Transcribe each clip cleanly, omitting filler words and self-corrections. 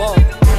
Whoa.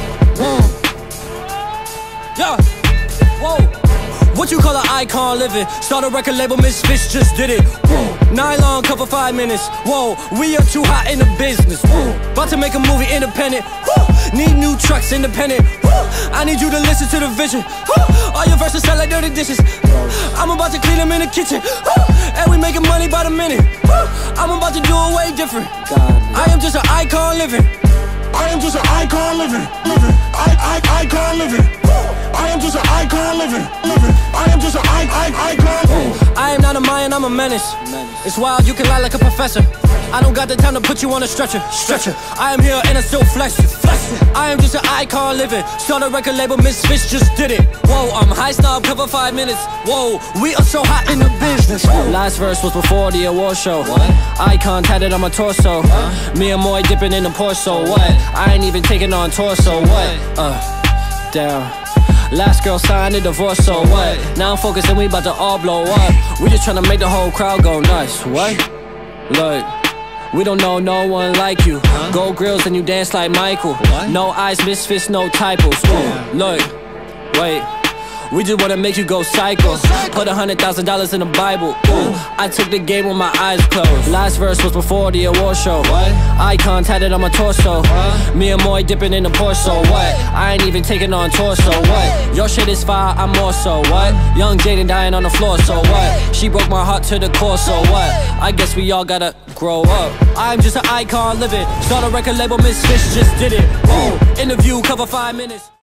Yeah. Whoa. What you call an icon living? Start a record label, Misfits just did it. Whoa. Nylon cover 5 minutes. Whoa, we are too hot in the business. Whoa. About to make a movie independent. Whoa. Need new trucks independent. Whoa. I need you to listen to the vision. Whoa. All your verses sound like dirty dishes. I'm about to clean them in the kitchen. And we making money by the minute. I'm about to do it way different. I am just an icon living. I am just an icon living. Icon living. I am just an icon living. I am just an icon. I am not a Mayan, I'm a menace. It's wild, you can lie like a professor. I don't got the time to put you on a stretcher. I am here and I still flex. I am just an icon living. Start a record label, Misfits just did it. Whoa, I'm high snob, cover 5 minutes. Whoa, we are so hot in the business. Last verse was before the award show. Icon tatted on my torso. Me and Moy dipping in the Porso. What? I ain't even taking on torso. What? Damn. Last girl signed a divorce, so what? Now I'm focused and we about to all blow up. We just tryna make the whole crowd go nuts. What? Look, we don't know no one like you. Gold grills and you dance like Michael. No eyes, Misfits, no typos. Look, wait. We just wanna make you go psycho. Put $100,000 in the Bible. I took the game with my eyes closed. Last verse was before the award show. Icon tatted on my torso. Me and Moy dipping in the Porso. What? I ain't even taking on torso. What? Your shit is fire, I'm more so. What? Young Jaden dying on the floor. So what? She broke my heart to the core. So what? I guess we all gotta grow up. I'm just an icon living. Start a record label, Misfits just did it. Interview, cover 5 minutes.